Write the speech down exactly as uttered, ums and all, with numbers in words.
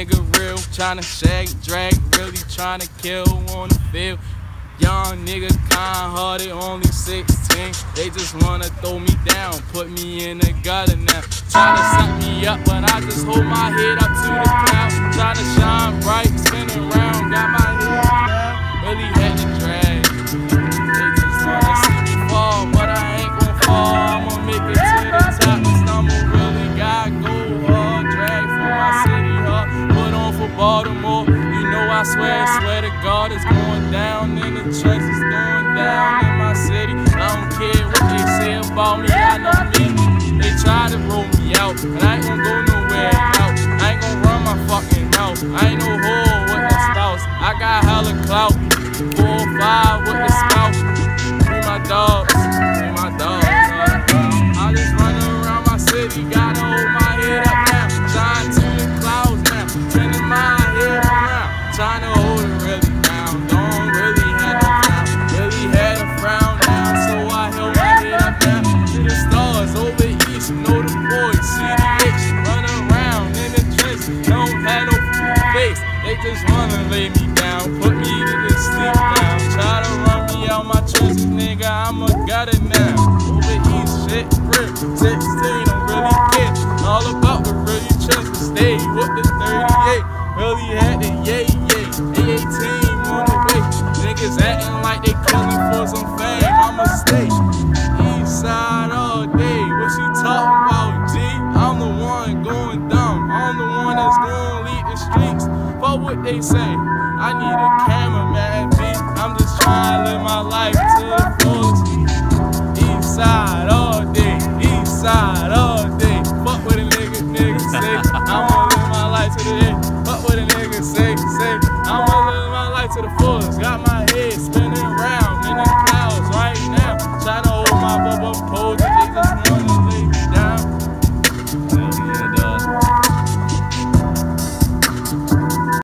nigga real, tryna shag, drag, really tryna kill on the field. Young nigga, kind-hearted, only sixteen. They just wanna throw me down, put me in the gutter now. Tryna set me up, but I just hold my head up to the clouds. Tryna shine bright, spin around, got my head down. Really had to drag. They just wanna see me fall, but I ain't gon' fall. I'ma make it to the top, cause I'ma really gotta go hard. Drag for my city hard, put on for Baltimore. You know I swear, I swear to God, it's going down in the trenches, going down in my city. I don't care what they say about me, I know me. They try to roll me out, but I ain't gon' go nowhere out. I ain't gon' run my fucking mouth. I ain't no whore with the spouse. I got hella clout, four or five with the spout. Free my dogs, free my dogs. Uh, I just run around my city, gotta hold my head up now. Shine to the clouds now, turning my head around. Trying to hold it really down, don't really have no frown. Really had a frown now, so I held my head up now. To the stars over east, you know the boys, C D H, run around in the trenches, don't have no face. They just wanna lay me down, put me to the sleep now. Try to run me out my trenches, nigga, I'm a gutter now. Over east, shit, rip, sixteen, don't really care. All about the really trenches, stay with the thirty-eight. Really had the yay, yay, A eighteen on the way. Niggas acting like they killing for some fame, I'ma stay east side all day. What you talking about, G? I'm the one going dumb, I'm the one that's gonna lead the streets. Fuck what they say, I need a cameraman, B. I'm just trying to live my life to the fullest. East side all day.